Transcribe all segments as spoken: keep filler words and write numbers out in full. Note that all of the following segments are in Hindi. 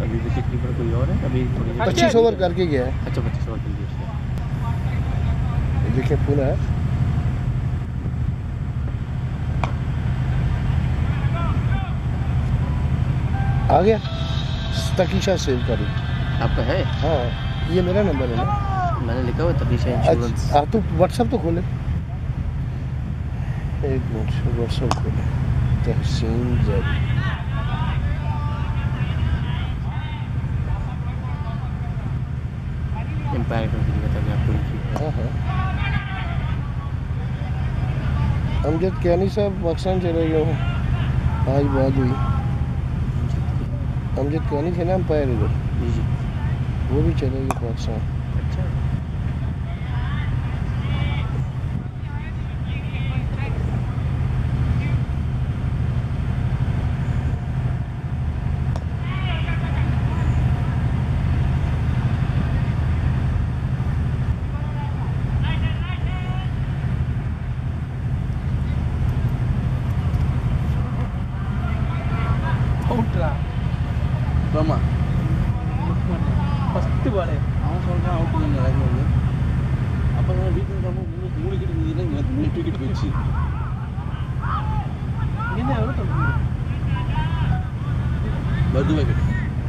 अभी विकेट कीपर कोई और है अभी पच्चीस ओवर करके गया है। अच्छा पच्चीस ओवर कर दिया देखिए पूरा है आ गया। तकीशा सेव करी आपका है? हाँ ये मेरा नंबर है ना, मैंने लिखा हुआ तकीशा इंश्योरेंस। हाँ तो व्हाट्सएप तो खोले, एक मिनट व्हाट्सएप खोले। तहसीन जब एम्पायर कर दिया था आपको। हाँ हाँ अमजद कैनी साहब पाकिस्तान चले गए हो, आज बात हुई। अमजद कैनी थे ना एम्पायर इधर, जी वो भी चले गए पाकिस्तान। अच्छा ஆமா ஃபர்ஸ்ட் பால் அவன் சொல்றான் அவுட் பண்ண நடக்குது. அப்ப நான் வீட்டுக்கு நம்ம மூணு மூணு கிட்ட இருந்ததுல இங்க விக்கெட் போயிடுச்சு. என்ன எவ்வளவு தப்பு பர்து விக்கெட்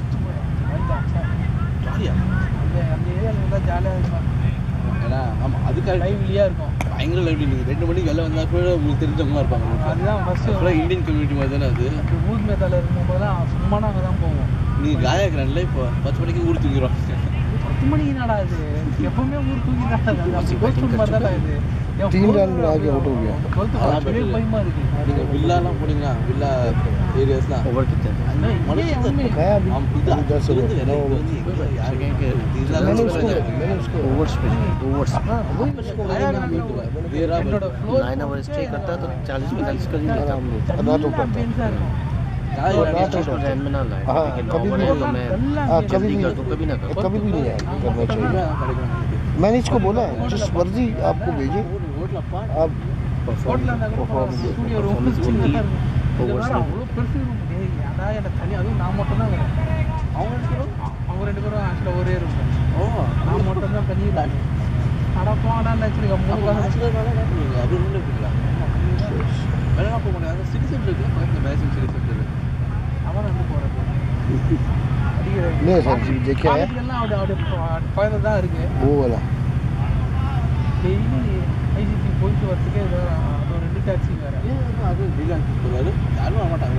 ஜாலியா அந்த அந்த ஏரியால இருந்தா ஜாலியா இருக்கும். ஏன்னா ஆமா அதுக்கு லைவ்லியா இருக்கும், பயங்கர லைவ்லி. நீங்க ரெண்டு மணிக்கு வெளில வந்தா கூட உங்களுக்கு தெரிஞ்சவங்களா இருப்பாங்க. அதுதான் ஃபர்ஸ்ட் அப்புறம் இந்தியன் கம்யூனிட்டி மாதிரி தானே அது. ஊர் மேத்தால இருக்கும்போதெல்லாம் சும்மா நாங்கள் தான் போவோம். நீங்க காயாக்கிறேன்ல இப்போ பத்து மணிக்கு ஊர் தூங்கிடுவோம். பத்து மணிக்கு என்னடா இது, எப்பவுமே ஊர் தூங்கி தான் இது. तीन रन बना के आउट हो गया। பயமா இருக்கு। நீங்க வில்லாலாம் போனீங்கன்னா வில்லா ஏரியாஸ்லாம் ओवर कितने थे? गया अभी हम इधर दस ओवर नौ ओवर यार कहीं के मैंने उसको मैंने उसको ओवर्स पे ओवर्स हाँ वही उसको नाइन ओवर स्टे करता तो चालीस पैंतालीस कर ही लेता। आराम से रात को करता ध्यान में ना लाए हाँ कभी भी तो मैं हाँ कभी भी कर दूं, कभी ना करूं। कभी भी नहीं आया करना चाहिए। मैंने इसको बोला जिस मर्जी आपको भेजे आप परफॉर्मेंस ओवर्स அவ்வளோ பெருசு அதான் எனக்கு தனி, அதுவும் நான் மட்டும் தான் வரேன். அவங்க ரெண்டு பேரும் அவங்க ரெண்டு பேரும் ஆக்சுவலாக ஒரே இருக்கும். ஓ நான் மட்டும் தான் தனி இல்லை. அடப்பாடான்னு வச்சுருக்க மூணு காசு அது ஒன்றும் இருக்குங்களா வேலை போக முடியாது. சிட்டி சென்டர் இருக்குல்ல பக்கத்தில் மேசிங் சிட்டி சென்டர் அவன் வந்து போகிறது नहीं सर जी देखिए है எல்லாம் அப்படி அப்படி பக்கத்தில் தான் இருக்குது. वो वाला டெய்லி ஐசிசி போயிட்டு வரதுக்கே அது ஒரு ரெண்டு டாக்ஸி வேறு. அது டீலான் சொல்லுவாரு யாரும் வர மாட்டாங்க.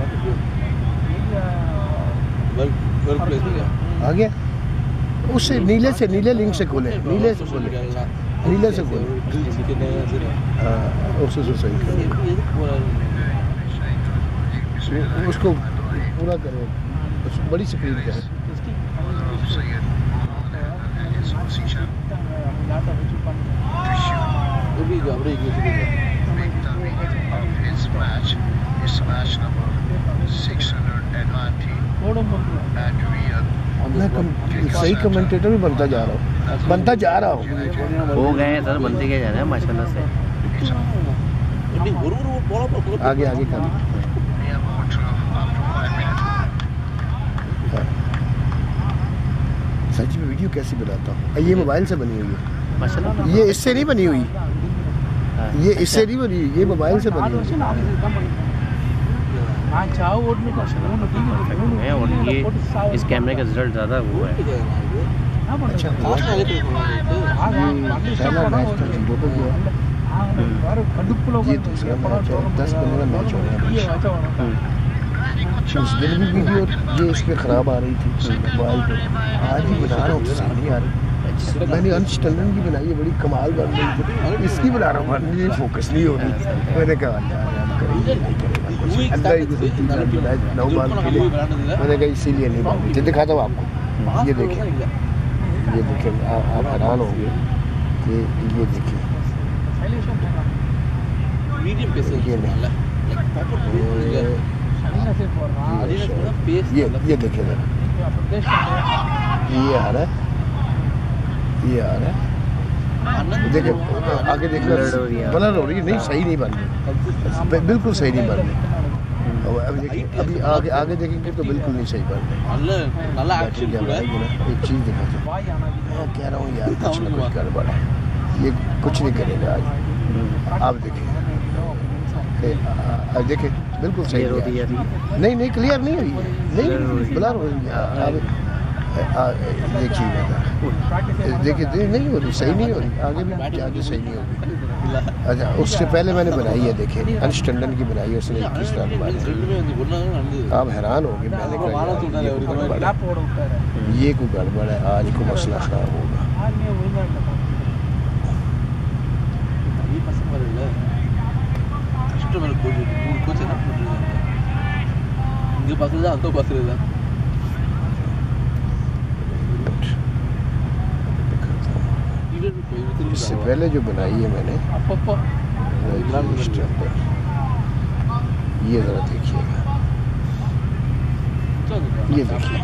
वर्क वर्क प्लेस में आ गया उससे नीले से नीले लिंक से खोले, नीले से खोले नीले से खोले हाँ उससे से सही उसको पूरा करो। बड़ी स्क्रीन का है वो भी घबरे की मैं सही कमेंटेटर भी बनता जा रहा हूँ बनता जा रहा हूँ हो गए हैं सर, बनते क्या जा रहे हैं माशाल्लाह से। आगे आगे कर सच में वीडियो कैसी बनाता हूँ। ये मोबाइल से बनी हुई है माशाल्लाह। ये इससे नहीं बनी हुई, ये इससे नहीं बनी हुई, ये मोबाइल से बनी हुई। है और ये इस कैमरे का रिजल्ट ज़्यादा हुआ है। अच्छा पहला मैच तो जीरो पे गया, ये दूसरा मैच है, दस पंद्रह मैच हो गए। उस दिन भी वीडियो ये इस पर ख़राब आ रही थी मोबाइल पे, आज भी बना रहा हूँ तो सही नहीं आ रही। मैंने अंश टंडन की बनाई है, बड़ी कमाल बन रही थी, इसकी बना रहा हूँ ये फोकस नहीं हो रही। मैंने कहा करेंगे नहीं करेगा अल्लाह ही नौ बार खेले। मैंने कहा इसीलिए नहीं मानी थी। दिखाता हूँ आपको, ये देखें ये देखें आप हैरान होंगे कि ये देखिए ये नहीं ये ये देखें ये आ रहा है ये आ रहा है देखिए आगे देखना ब्लर हो रही है, नहीं सही नहीं बन रही, बिल्कुल सही नहीं बन रही। अब अभी देखिए, अभी आगे आगे देखेंगे तो बिल्कुल नहीं सही बात है। நல்ல நல்ல बैटरी ஆக்ஷன் जब கூட आएगी ना, एक चीज़ दिखाते हैं। मैं कह रहा हूँ यार कुछ ना कुछ गड़बड़ है, ये कुछ नहीं करेगा आज। आप देखिए, अब देखिए बिल्कुल सही है। नहीं नहीं क्लियर नहीं हुई है, नहीं ब्लर हो रही है। अब देखिएगा, देखिए नहीं हो रही, सही नहीं हो रही, आगे भी आगे सही नहीं होगी। अच्छा, उससे पहले मैंने बनाई है, देखिए अंश टंडन की बनाई है उसने किस तरह बनाई है। आप हैरान होंगे, मैंने कहा यार, ये कोई गड़बड़ है, ये कोई गड़बड़ है, आज को मसला खराब होगा। இங்க பக்கத்துல தான் அந்த பக்கத்துல தான் इससे पहले जो बनाई है मैंने, ये जरा देखिएगा, ये देखिए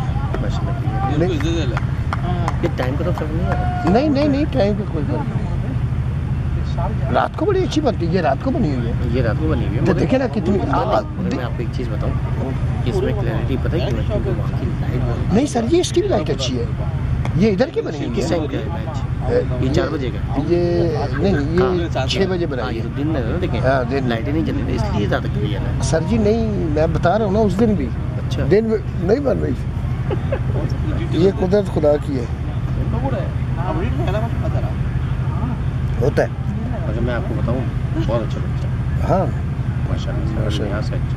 ये टाइम का तो फर्क नहीं है। नहीं नहीं नहीं टाइम का कोई फर्क नहीं। रात को बड़ी अच्छी बनती है, ये रात को बनी हुई है, ये रात को बनी हुई है। तो देखे ना कितनी। मगर मैं आपको एक चीज़ बताऊँ, इसमें क्लैरिटी पता है क्यों? क्योंकि वहाँ की लाइट नहीं सर, ये इसकी भी लाइट अच्छी है, ये इधर की बनी हुई किस है। टाइम का है मैच? ये चार बजे का। ये नहीं, ये छः बजे हाँ, बनाई ये है। तो दिन में है ना, देखें हाँ, दिन में। लाइटें नहीं जल रही, इसलिए ज़्यादा क्लियर है। सर जी नहीं, मैं बता रहा हूँ ना, उस दिन भी अच्छा, दिन में नहीं बन रही, ये कुदरत खुदा की है, होता है। अगर मैं आपको बताऊँ, बहुत अच्छा लगता है हाँ माशाल्लाह, माशाल्लाह। यहाँ से अच्छा।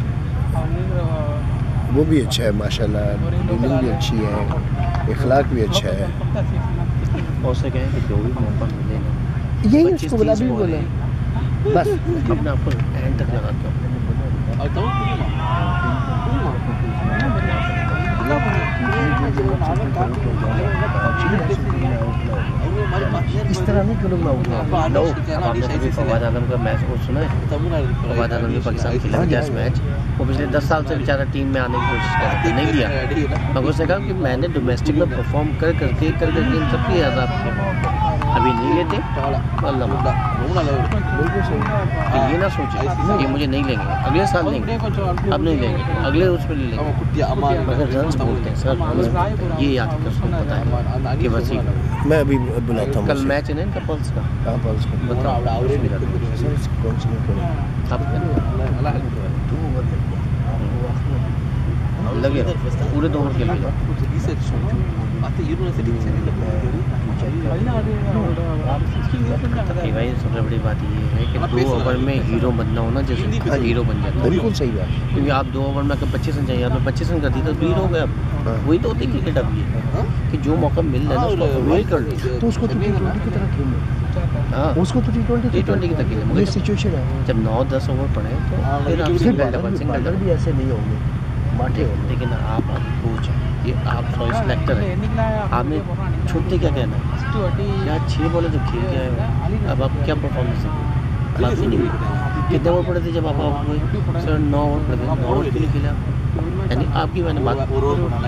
वो भी अच्छा है माशाल्लाह, डीलिंग भी अच्छी है, इखलाक भी अच्छा है। और से कहें कि जो भी मौका मिलेगा, यही पच्चीस उसको बोला तीस भी बॉल बोला है। बस। अपने आप को एंड तक लगा के इस तरह नहीं करो ना। लो, अब आपने कभी फवाद आलम का मैच वो सुना है? फवाद आलम ने पाकिस्तान के खिलाफ टेस्ट मैच, वो पिछले दस साल से बेचारा टीम में आने की कोशिश कर रहा था, नहीं दिया। मगर उसने कहा कि मैंने डोमेस्टिक में परफॉर्म कर करके कर करके इन सबकी आज़ाद किया, अभी नहीं लेते अल्लाह माफ़। ये ना सोचे कि मुझे नहीं लेंगे, अगले साल लेंगे, अब नहीं लेंगे, अगले उस पर ले लेंगे। मगर रन्स बोलते हैं सर, रन्स बोलते हैं, ये याद कर उसको पता है कि वसी मैं अभी बुलाता हूँ कल मैच है ना इनका पल्स का, कहाँ पर उसको बताओ सर, कौन सी में करो? आप लगे रहो, पूरे दो ओवर खेल लो। भाई सबसे बड़ी बात ये है कि दो ओवर में हीरो बनना हो ना, जैसे हीरो बन जाता है। बिल्कुल सही बात। क्योंकि आप दो ओवर में अगर पच्चीस रन चाहिए, आपने पच्चीस रन कर दी तो हीरो हो गए आप। वही तो होती क्रिकेट अब ये कि जो मौका मिल रहा है ना उसको अवेल कर लो। तो उसको तो टी ट्वेंटी की तरह खेलो, हाँ, उसको तो टी ट्वेंटी टी ट्वेंटी की तक खेले, ये मगर सिचुएशन है। जब नौ दस ओवर पड़े तो फिर आप फिर सिंगल डबल सिंगल बादल डबल भी ऐसे नहीं होंगे, माठे होंगे। लेकिन आप अब कोच हैं, ये आप चॉइस सेलेक्टर हैं, आपने छुट्टी क्या कहना है? क्या छः बॉलें जब खेल के आए हो, अब आप क्या परफॉर्मेंस है? बात ही नहीं हुई। कितने ओवर पड़े थे जब आप आउट हुए? सर नौ ओवर पड़े थे, नौ ओवर के लिए खेला, यानी आपकी मैंने बात काट।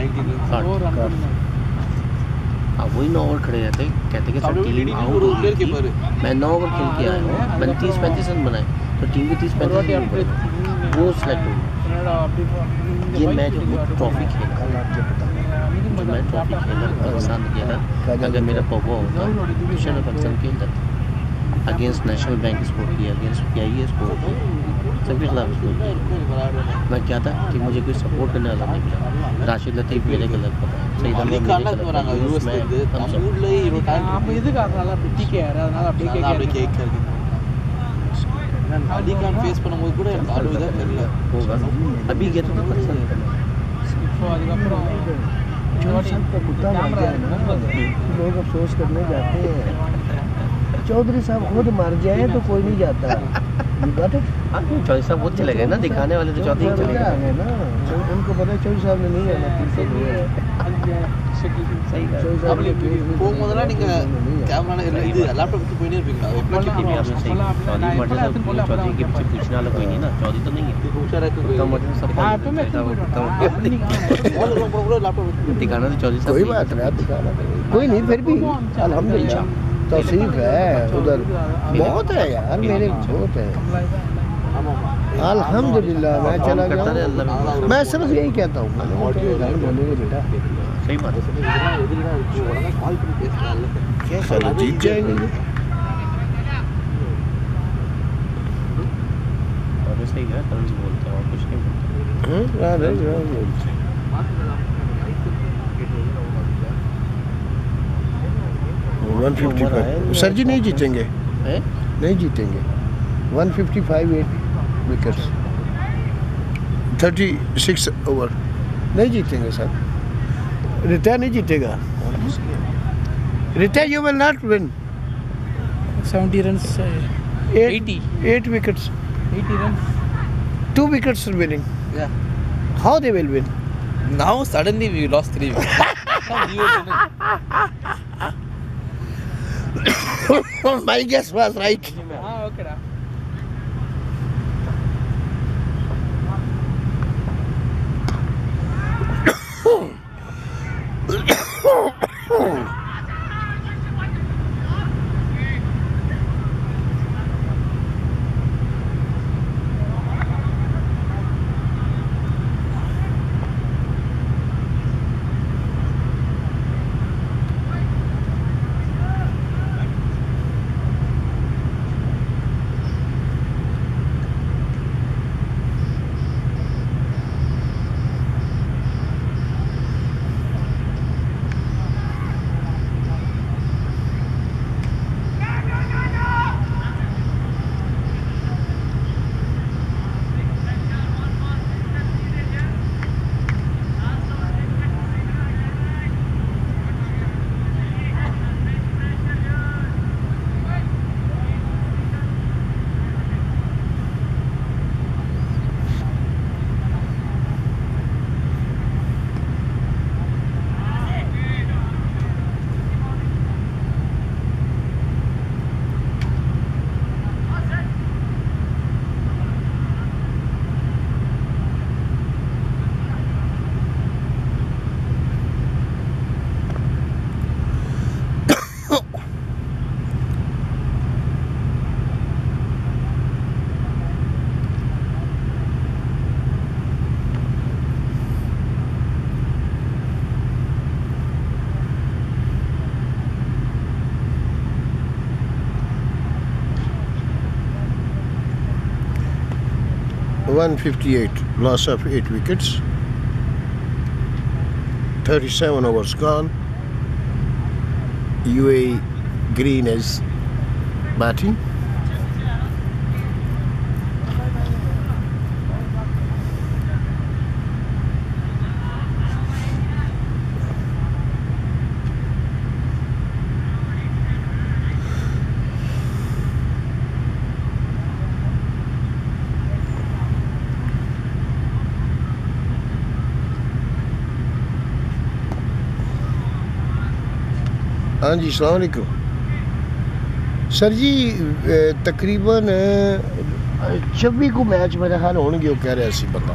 आप वही नौ ओवर खड़े रहते, कहते कि सर टीम आउट हो गई थी, मैं नौ ओवर खेल के आया हूँ, मैंने तीस पैंतीस रन बनाए, तो टीम की तीस पैंतीस रन बनाए, वो सिलेक्ट हो गई। ये मैच जो ट्रॉफी खेला, जो मैं ट्रॉफी खेला पाकिस्तान में खेला, अगर मेरा पौवा होता तो शायद मैं पाकिस्तान खेलता था। अगेंस्ट नेशनल बैंक स्कोर किया, against P I A score किया, सबके खिलाफ स्कोर किया। मैं क्या था कि मुझे कोई सपोर्ट करने वाला नहीं मिला। राशिद लतीफ़ मेरे गलत पता, सही था, मैं होगा अभी गया तो कुत्ता मार गया ना, लोग अफसोस करने जाते हैं। चौधरी साहब खुद मर जाए तो कोई नहीं जाता। चौधरी साहब बहुत चले गए ना, दिखाने वाले तो चौधरी चले गए ना, उनको पता है चौधरी साहब ने नहीं आना। सही है, போகும்போதெல்லாம் நீங்க கேமரா இது லேப்டாப் எடுத்து போயிட்டே இருப்பீங்களா? आपने सही चौधरी मर्जी साहब, चौधरी के पीछे पूछने वाला कोई नहीं ना, चौधरी तो नहीं है, तो मर्जी सब दिखाना तो चौधरी साहब। कोई बात नहीं, दिखाना कोई नहीं, फिर भी अल्हम्दुलिल्लाह तौसीफ है उधर बहुत है यार, मेरे बहुत है। अल्हम्दुलिल्लाह मैं चला करता रहे गया। अल्लाह में। मैं सिर्फ यही कहता हूँ, मैंने वो तेरे घर बोलेंगे बेटा सही बात है। चलो जीत जाएंगे ये। और सही है, कल बोलते हैं और कुछ नहीं बोलते। हाँ, हाँ, हाँ, हाँ, one fifty five sir ji नहीं जीतेंगे, हैं? नहीं जीतेंगे। One fifty five eight wickets, thirty six over, नहीं जीतेंगे सर। रिटा नहीं जीतेगा। Rita you will not win. Seventy run eighty eight wickets, eighty run two wickets winning. Yeah. How they will win? Now suddenly we lost three wickets. Now we were winning. My guess was right. Ah, okay da. one fifty-eight, loss of eight wickets. thirty-seven overs gone. U A E Green is batting. हाँ जी, अस्सलाम वालेकुम सर जी। तकरीबन छब्बी को मैच मेरे ख्याल होंगे, वो कह रहे सी बंदा।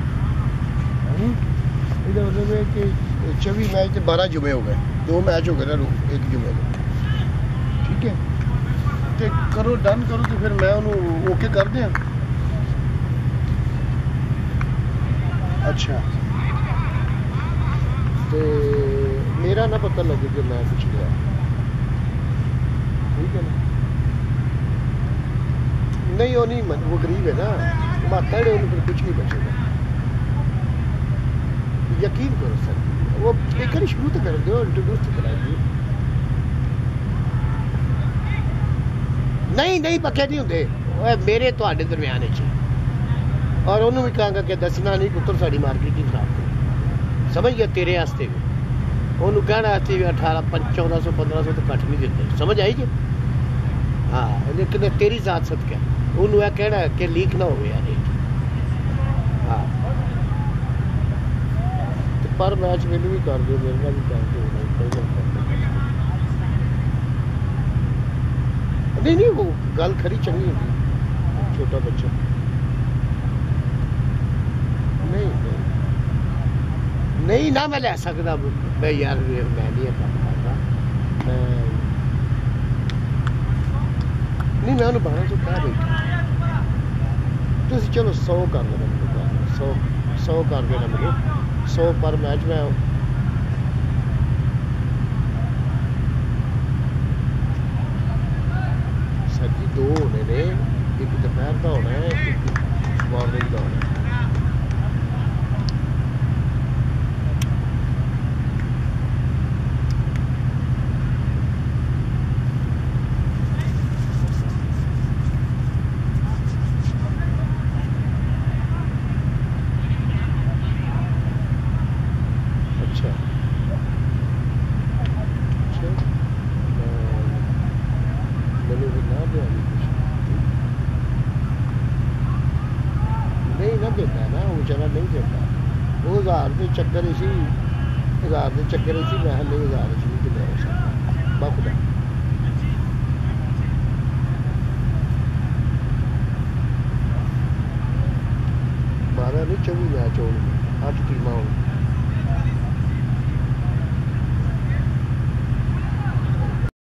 इसका मतलब है कि छब्बीस मैच तो बारह जुमे हो गए, दो मैच हो गए ना एक जुमे में। ठीक है, तो करो डन करो, तो फिर मैं उन्होंने ओके कर दिया। अच्छा, तो मेरा ना पता लगे कि मैं कुछ गया। ठीक है ना, नहीं वो नहीं, वो गरीब है ना, माता है, फिर कुछ नहीं बचेगा। यकीन करो सर, वो एक बार शुरू तो कर दो, इंट्रोड्यूस तो करा दियो। नहीं नहीं पक्के नहीं होंगे मेरे तो दरम्यान है, और उन्होंने भी कहा कि दसना नहीं पुत्र साड़ी मार्केटिंग खराब कर, समझ गया, तेरे वास्ते भी ਉਹਨੂੰ ਕਹਿਣਾ ਇੱਥੇ ਵੀ अठारह चौदह सौ पंद्रह सौ ਤੋਂ ਘੱਟ ਨਹੀਂ ਦਿੰਦੇ, ਸਮਝ ਆਈ ਜੀ। ਹਾਂ, ਲੇਕਿਨ ਤੇਰੀ ਜ਼ਾਤ ਸਦਕਾ ਉਹਨੂੰ ਇਹ ਕਹਿਣਾ ਕਿ ਲੀਕ ਨਾ ਹੋਵੇ ਯਾਰ ਰੇਟ। ਹਾਂ, ਤੇ ਪਰ ਮੈਚ ਮੈਨੂੰ ਵੀ ਕਰ ਦਿਓ, ਮੇਰੇ ਨਾਲ ਵੀ ਕਰ ਦਿਓ। ਨਹੀਂ ਨਹੀਂ, ਉਹ ਗੱਲ ਖਰੀ ਚੰਗੀ ਹੁੰਦੀ, ਛੋਟਾ ਬੱਚਾ। ਨਹੀਂ नहीं ना मैं ले सकता, मैं यार मैं नहीं काम करता, मैं नहीं, मैं उन्हें बारह सौ कह बैठा। ਤੁਸੀਂ ਚਲੋ सौ कर देना ਮੈਨੂੰ सौ सौ कर देना ਮੈਨੂੰ सौ पर मैच में सर जी दो होने ने एक दोपहर का होना है एक मॉर्निंग का होना है अच्छा अच्छा मैंने भी ना दिया नहीं ना देता ना वो बेचारा नहीं देता वो हज़ार के चक्कर इसी हज़ार के चक्कर इसी मैं नहीं हज़ार इसी नहीं दिया हो सकता बाखुदा बारह नहीं चौबी मैच हो अठ टीम हो